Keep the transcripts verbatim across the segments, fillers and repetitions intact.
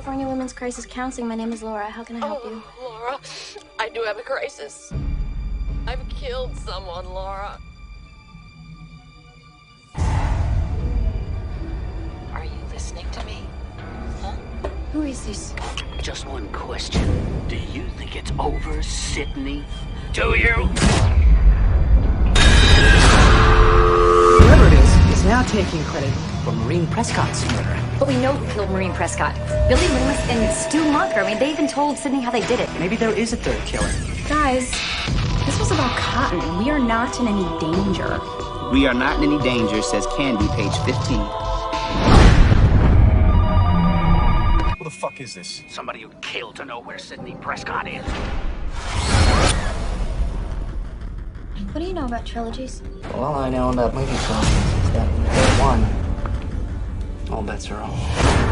California Women's Crisis Counseling. My name is Laura. How can I help oh, you? Laura, I do have a crisis. I've killed someone, Laura. Are you listening to me? Huh? Who is this? Just one question. Do you think it's over, Sydney? Do you? Whoever it is is now taking credit for Maureen Prescott's murder. But we know who killed Maureen Prescott. Billy Loomis and Stu Mucker. I mean, they even told Sydney how they did it. Maybe there is a third killer. Guys, this was about Cotton, and we are not in any danger. We are not in any danger, says Candy, page fifteen. What the fuck is this? Somebody who'd kill to know where Sydney Prescott is. What do you know about trilogies? Well, all I know about movie trilogies is that when they're one, all bets are off.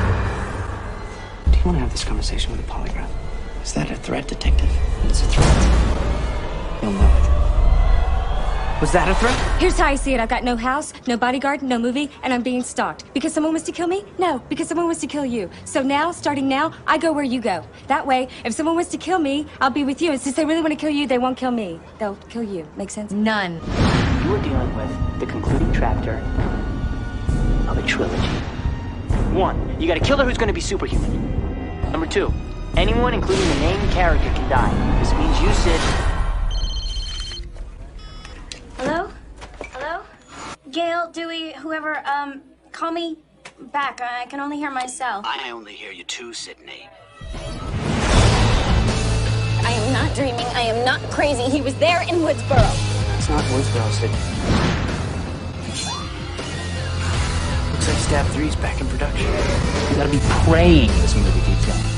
Do you want to have this conversation with a polygraph? Is that a threat, detective? It's a threat. You'll know it. Was that a threat? Here's how I see it. I've got no house, no bodyguard, no movie, and I'm being stalked. Because someone wants to kill me? No, because someone wants to kill you. So now, starting now, I go where you go. That way, if someone wants to kill me, I'll be with you. And since they really want to kill you, they won't kill me. They'll kill you. Make sense? None. You are dealing with the concluding chapter of a trilogy. One, you got a killer who's going to be superhuman. Number two, anyone, including the main character, can die. This means you, Sid. Hello? Hello? Gail, Dewey, whoever, um, call me back. I can only hear myself. I only hear you too, Sydney. I am not dreaming. I am not crazy. He was there in Woodsboro. It's not Woodsboro, Sid. Looks like Stab three's back in production. You gotta be praying this movie keeps going.